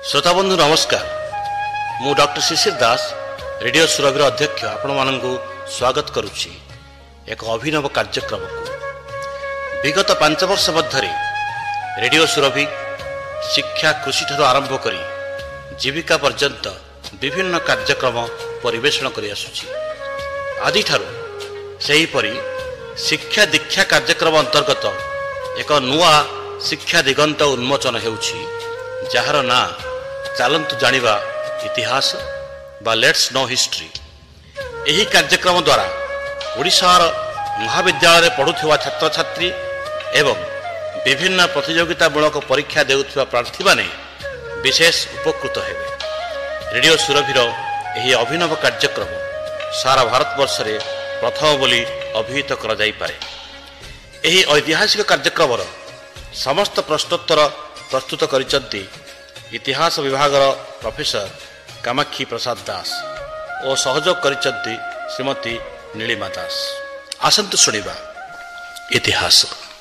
श्रोताबंधु नमस्कार। मु doctor Shishir Das radio Surabhi अध्यक्ष आपण मानू स्वागत करुच्ची एक अभिनव कार्यक्रम को। विगत 5 वर्ष मध्य रेडियो सुरभि शिक्षा कृषि ठार आरंभ करी जीविका पर्यंत विभिन्न कार्यक्रम परिवेषण कर आसुची। आदि ठारू सेहीपरि शिक्षा दीक्षा कार्यक्रम अंतर्गत एक नुआ शिक्षा दिगंत उन्मोचन हेउछि, जार ना चलतु जानिबा इतिहास बा लेट्स नो हिस्ट्री। यही कार्यक्रम द्वारा ओडिशार महाविद्यालय पढ़ुवा छात्र छात्री एवं विभिन्न प्रतियोगितामूलक परीक्षा देउथिबा प्रार्थी माने विशेष उपकृत हेबे। रेडियो सुरभिर यही अभिनव कार्यक्रम सारा भारतवर्ष रे प्रथम बोली अभिहित करा जाई पारे। यही ऐतिहासिक कार्यक्रम समस्त प्रश्नोत्तर प्रस्तुत करिसंती इतिहास विभाग प्रोफेसर कामाक्षी प्रसाद दास और सहयोग करिसंती श्रीमती नीलिमा दास। आसंतु सुनिबा इतिहास।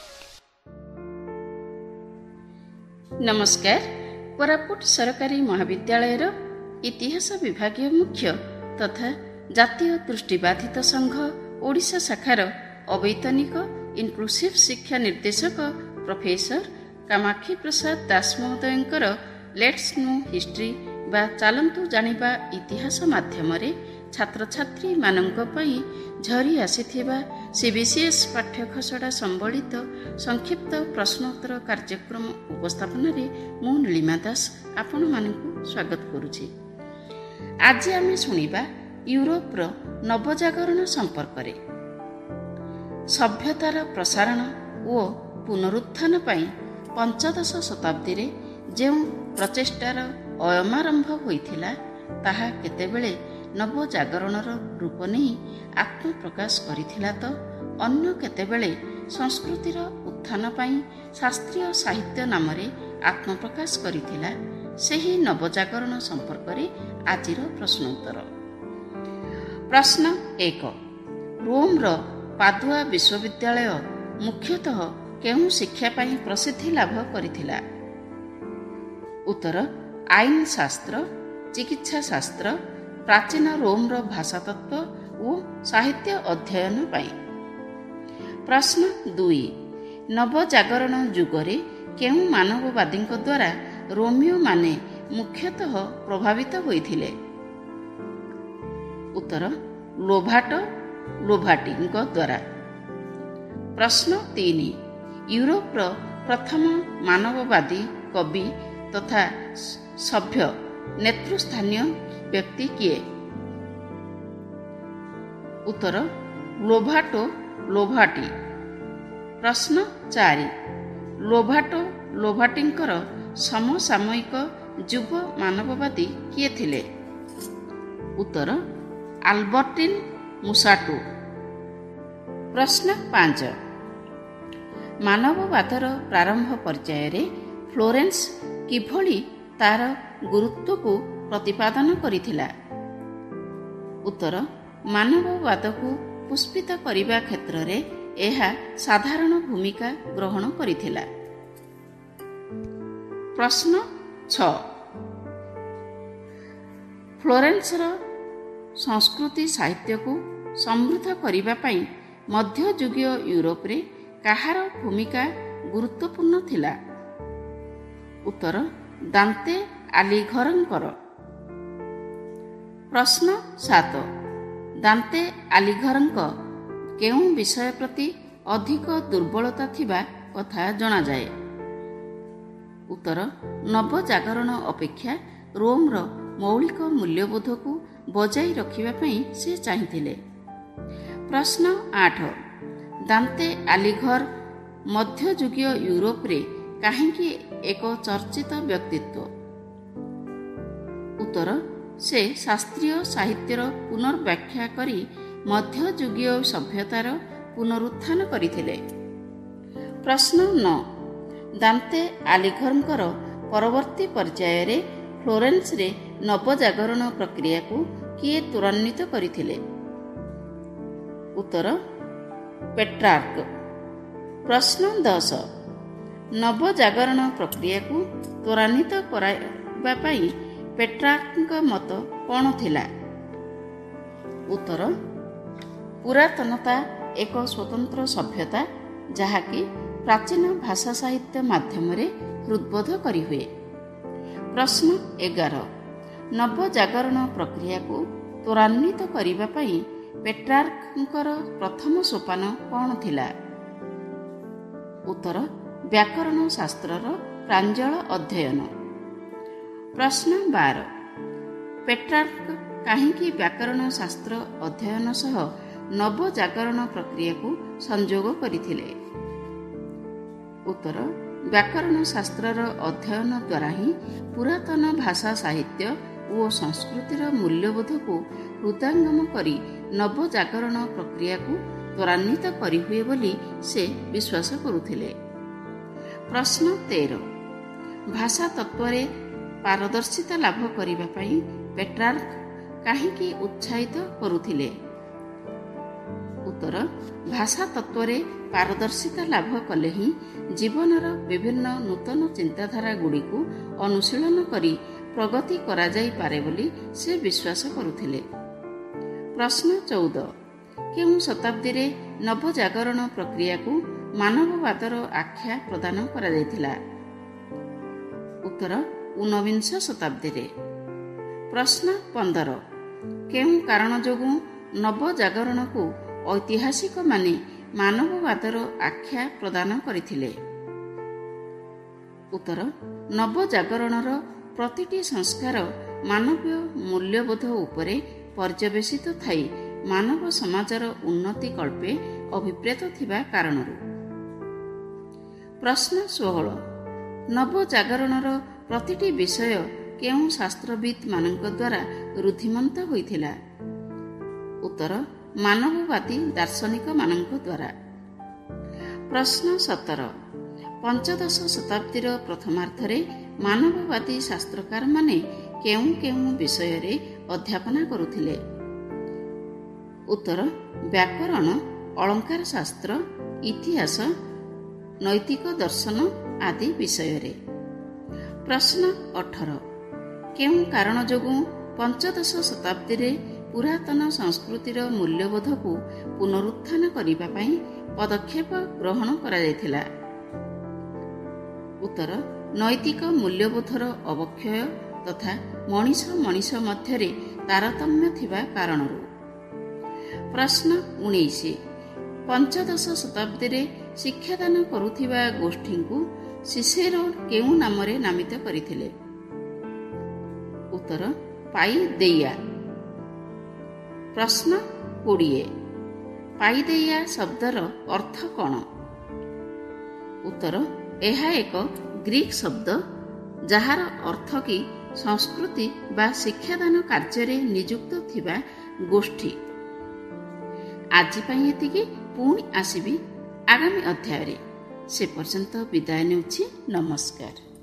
नमस्कार। कोरापुट सरकारी महाविद्यालय इतिहास विभागीय मुख्य तथा जातीय दृष्टिबाधित संघ ओडिशा शाखार अवैतनिक इनक्लूसिव शिक्षा निर्देशक प्रोफेसर कामाक्षी प्रसाद दास महोदयंकर लेट्स नो हिस्ट्री बा चलतु जानिबा इतिहास माध्यमरे छात्र छात्री मानंक पई झरी आसीथिबा सीबीसीएस पाठ्यखसड़ा संबलित संक्षिप्त प्रश्नोत्तर कार्यक्रम उपस्थापन रे मु नीलिमा दास आपण मानकु स्वागत करूछि। आज आमे सुनिबा यूरोप रो नवजागरण संपर्क रे। सभ्यतार प्रसारण ओ पुनरुत्थान पई 15 शताब्दी रे जेउ प्रचेष्टार अयमारंभ होइथिला ताहा केतेबेले नवजागरणर रूप नहीं आत्मप्रकाश करिथिला तो अन्य केतेबेले संस्कृतिर उत्थान पई शास्त्रीय साहित्य नामरे आत्मप्रकाश करिथिला। सेही नवजागरण संपर्क रे आजिर प्रश्नोत्तर। प्रश्न 1। रोम रो पादुआ विश्वविद्यालय मुख्यतः केउ शिक्षा पई प्रसिद्धि लाभ करिथिला? उत्तर आईन शास्त्र, चिकित्सा शास्त्र, प्राचीन रोम रो भाषा तत्व और साहित्य अध्ययन पाई। प्रश्न 2। नवजागरण युगरे केउ मानववादी द्वारा रोमियो माने मुख्यतः प्रभावित होइथिले? उत्तर लोभाटो लोभाटी द्वारा। प्रश्न 3। यूरोप रो प्रथम मानववादी कवि तथा सभ्य नेतृस्थानीय व्यक्ति किए? उत्तर लोभाटो लोभाटी। प्रश्न 4। लोभाटो लोभाटींकर समसामयिक युव मानववादी किए थिले? उत्तर आल्बर्टिन मुसाटो। प्रश्न 5। मानववादर प्रारंभ पर्याୟରେ फ्लोरेंस किभଳି तार गुरुत्व को प्रतिपादन करिथिला? उत्तर मानववाद को पुष्पित करिबा क्षेत्र रे एहा साधारण भूमिका ग्रहण करिथिला। प्रश्न 6। फ्लोरेंस रो संस्कृति साहित्य को समृद्ध करिबा पई मध्ययुगीय यूरोप रे काहार भूमिका गुरुत्वपूर्ण थिला? उत्तर दांते आलिघरंकर। प्रश्न 7। दांते आलिघरंक केउ विषय प्रति अधिक दुर्बलता थिबा कथा जणा जाए? उत्तर नवजागरण अपेक्षा रोम रो मौलिक मूल्यबोध को बजाई रखिबा पई से चाहिथिले। प्रश्न 8। दांते आलिघर मध्ययुगीय यूरोप रे काहेकि एक चर्चित व्यक्तित्व? उत्तर से शास्त्रीय साहित्यर पुनर्व्याख्या करी मध्ययुगीय सभ्यतार पुनरुत्थान करिथिले। प्रश्न 9। दांते आलिघरंकर परवर्ती पर्याय रे फ्लोरेंस रे नवजागरण प्रक्रिया को किए त्वरान्वित करिथिले? उत्तर पेट्रार्क। प्रश्न 10। नवजागरण प्रक्रिया को त्वरान्वित କରିବା ପାଇଁ ପେଟ୍ରାର୍କଙ୍କ ମତ କ'ଣ ଥିଲା? ଉତ୍ତର, ପୁରାତନତା ଏକ ସ୍ୱତନ୍ତ୍ର ସଭ୍ୟତା ଯାହାକି ପ୍ରାଚୀନ ଭାଷା ସାହିତ୍ୟ ମାଧ୍ୟମରେ ହୃଦ୍ବୋଧ କରିହୁଏ। ପ୍ରଶ୍ନ 11, ନବଜାଗରଣ ପ୍ରକ୍ରିୟାକୁ ତ୍ୱରାନ୍ୱିତ କରିବା ପାଇଁ ପେଟ୍ରାର୍କଙ୍କର ପ୍ରଥମ ସୋପାନ କ'ଣ ଥିଲା? ଉତ୍ତର, ବ୍ୟାକରଣ ଶାସ୍ତ୍ରର ପ୍ରାଞ୍ଜଳ ଅଧ୍ୟୟନ। ପ୍ରଶ୍ନ 12, ପେଟ୍ରାର୍କ କାହିଁକି ବ୍ୟାକରଣ ଶାସ୍ତ୍ର ଅଧ୍ୟୟନ ସହ ନବଜାଗରଣ ପ୍ରକ୍ରିୟାକୁ ସଂଯୋଗ କରିଥିଲେ? ଉତ୍ତର, ବ୍ୟାକରଣ ଶାସ୍ତ୍ରର ଅଧ୍ୟୟନ ଦ୍ୱାରା ହିଁ ପୁରାତନ ଭାଷା ସାହିତ୍ୟ ଓ ସଂସ୍କୃତିର ମୂଲ୍ୟବୋଧକୁ ହୃଦୟଙ୍ଗମ କରି ନବଜାଗରଣ ପ୍ରକ୍ରିୟାକୁ ତ୍ୱରାନ୍ୱିତ କରିହୁଏ ବୋଲି ସେ ବିଶ୍ୱାସ କରୁଥିଲେ। ପ୍ରଶ୍ନ 13, ଭାଷା ତତ୍ତ୍ୱରେ ପାରଦର୍ଶିତା ଲାଭ କରିବା ପାଇଁ ପେଟ୍ରାର୍କ କାହିଁକି ଉତ୍ସାହିତ କରୁଥିଲେ? ଉତ୍ତର, ଭାଷା ତତ୍ତ୍ୱରେ ପାରଦର୍ଶିତା ଲାଭ କଲେ ହିଁ ଜୀବନର ବିଭିନ୍ନ ନୂତନ ଚିନ୍ତାଧାରା ଗୁଡ଼ିକୁ ଅନୁଶୀଳନ କରି ପ୍ରଗତି କରାଯାଇପାରେ ବୋଲି ସେ ବିଶ୍ୱାସ କରୁଥିଲେ। ପ୍ରଶ୍ନ 14, କେଉଁ ଶତାବ୍ଦୀରେ ନବଜାଗରଣ ପ୍ରକ୍ରିୟାକୁ ମାନବବାଦର ଆଖ୍ୟା ପ୍ରଦାନ କରାଯାଇଥିଲା? ଉତ୍ତର, ଊନବିଂଶ ଶତାବ୍ଦୀରେ। ପ୍ରଶ୍ନ 15, କେଉଁ କାରଣ ଯୋଗୁଁ ନବଜାଗରଣକୁ ଐତିହାସିକମାନେ ମାନବବାଦର ଆଖ୍ୟା ପ୍ରଦାନ କରିଥିଲେ? ଉତ୍ତର, ନବଜାଗରଣର ପ୍ରତିଟି ସଂସ୍କାର ମାନବୀୟ ମୂଲ୍ୟବୋଧ ଉପରେ ପର୍ଯ୍ୟବେସିତ ଥାଇ ମାନବ ସମାଜର ଉନ୍ନତି କଳ୍ପେ ଅଭିପ୍ରେତ ଥିବା କାରଣରୁ। ପ୍ରଶ୍ନ 16, ନବଜାଗରଣର ପ୍ରତିଟି ବିଷୟ କେଉଁ ଶାସ୍ତ୍ରବିତ୍ ମାନଙ୍କ ଦ୍ୱାରା ରୁଦ୍ଧିମନ୍ତ ହୋଇଥିଲା? ଉତ୍ତର, ମାନବବାଦୀ ଦାର୍ଶନିକ ମାନଙ୍କ ଦ୍ୱାରା। ପ୍ରଶ୍ନ 17, ପଞ୍ଚଦଶ ଶତାବ୍ଦୀର ପ୍ରଥମାର୍ଦ୍ଧରେ ମାନବବାଦୀ ଶାସ୍ତ୍ରକାରମାନେ କେଉଁ କେଉଁ ବିଷୟରେ ଅଧ୍ୟାପନା କରୁଥିଲେ? ଉତ୍ତର, ବ୍ୟାକରଣ, ଅଳଙ୍କାର ଶାସ୍ତ୍ର, ଇତିହାସ, ନୈତିକ ଦର୍ଶନ ଆଦି ବିଷୟରେ। ପ୍ରଶ୍ନ 18, କେଉଁ କାରଣ ଯୋଗୁଁ ପଞ୍ଚଦଶ ଶତାବ୍ଦୀରେ ପୁରାତନ ସଂସ୍କୃତିର ମୂଲ୍ୟବୋଧକୁ ପୁନରୁତ୍ଥାନ କରିବା ପାଇଁ ପଦକ୍ଷେପ ଗ୍ରହଣ କରାଯାଇଥିଲା? ଉତ୍ତର, ନୈତିକ ମୂଲ୍ୟବୋଧର ଅବକ୍ଷୟ ତଥା ମଣିଷ ମଣିଷ ମଧ୍ୟରେ ତାରତମ୍ୟ ଥିବା କାରଣରୁ। ପ୍ରଶ୍ନ 19, ପଞ୍ଚଦଶ ଶତାବ୍ଦୀରେ ଶିକ୍ଷାଦାନ କରୁଥିବା ଗୋଷ୍ଠୀଙ୍କୁ ସିସେରୋ କେଉଁ ନାମରେ ନାମିତ କରିଥିଲେ? ଉତ୍ତର, ପାଇଦେଇଆ। ପ୍ରଶ୍ନ 20, ପାଇଦେଇଆ ଶବ୍ଦର ଅର୍ଥ କ'ଣ? ଉତ୍ତର, ଏହା ଏକ ଗ୍ରୀକ୍ ଶବ୍ଦ ଯାହାର ଅର୍ଥ କି ସଂସ୍କୃତି ବା ଶିକ୍ଷାଦାନ କାର୍ଯ୍ୟରେ ନିଯୁକ୍ତ ଥିବା ଗୋଷ୍ଠୀ। ଆଜି ପାଇଁ ଏତିକି, ପୁଣି ଆସିବି ଆଗାମୀ ଅଧ୍ୟାୟରେ। ସେ ପର୍ଯ୍ୟନ୍ତ ବିଦାୟ ନେଉଛି। ନମସ୍କାର।